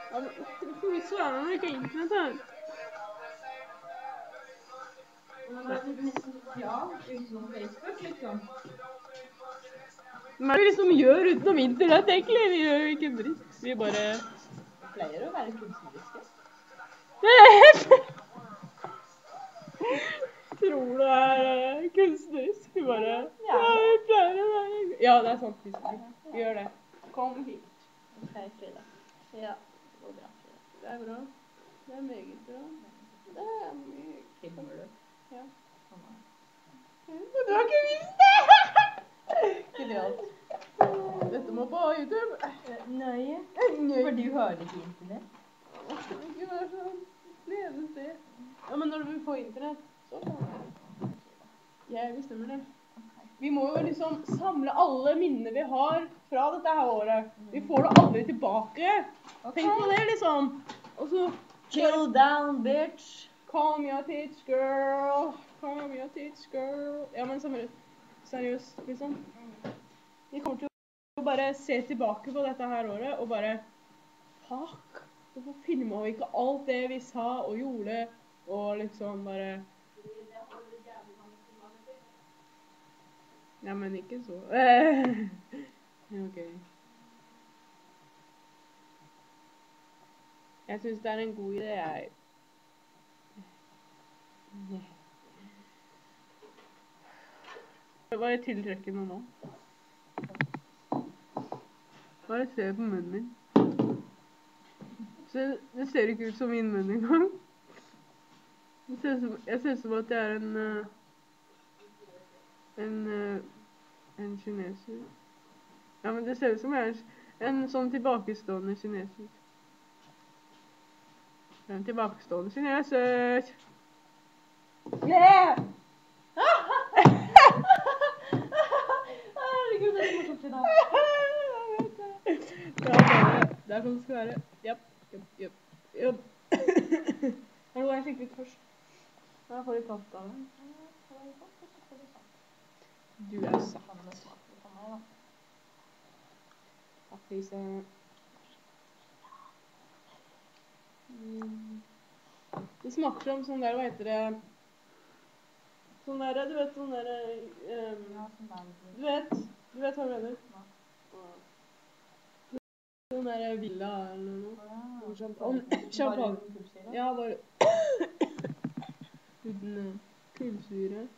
Ja, men forvisso er det ikke internett her. Men det er nesten sosialt utenom Facebook, liksom. Hva er det vi liksom gjør utenom internett, egentlig? Vi gjør jo ikke en dritt. Vi bare... Det pleier å være kunstneriske. Tror du er kunstnerisk? Vi bare... Ja, vi pleier å være... Ja, det er sant, vi gjør det. Kom hit. Ok, Frida. Ja, det går bra, Frida. Det er bra. Det er meget bra. Det er meget... Filmer du? Ja. Sånn da. Du har ikke visst det! Genialt. Dette må på YouTube. Nei. For du har ikke internett. Ikke vær sånn. Lede sted. Ja, men når du vil få internett, så kan det. Jeg bestemmer det. Vi må jo liksom samle alle minnene vi har fra dette her året. Vi får det aldri tilbake. Tenk på det, liksom. Og så... Chill down, bitch. Calm your tits, girl. Calm your tits, girl. Ja, men seriøst, liksom. Vi kommer til å bare se tilbake på dette her året og bare... Fuck. Hvorfor filmet vi ikke alt det vi sa og gjorde, og liksom bare... Ja, men ikke så. Ok. Jeg synes det er en god idé, jeg. Bare tiltrekkende nå. Bare se på munnen min. Det ser ikke ut som min munn engang. Jeg ser ut som at jeg er en kineser. Ja, men det ser ut som jeg er en sånn tilbakestående kineser. En tilbakestående kineser. Le! Herregud, det er så morsomt i dag. Det er sånn det skal være. Japp. Nå går jeg skikkelig tørst. Da får vi kaffe av det. Du er satt. Takk, Lise. Det smaker som sånn der, hva heter det? Sånn der, du vet sånn der... Du vet hva jeg mener? Sånn der villa eller noe. Champagne. Ja, bare... Uten kullsyre.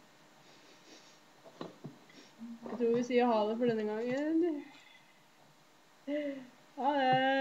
Jeg tror vi sier ha det for denne gangen. Ha det!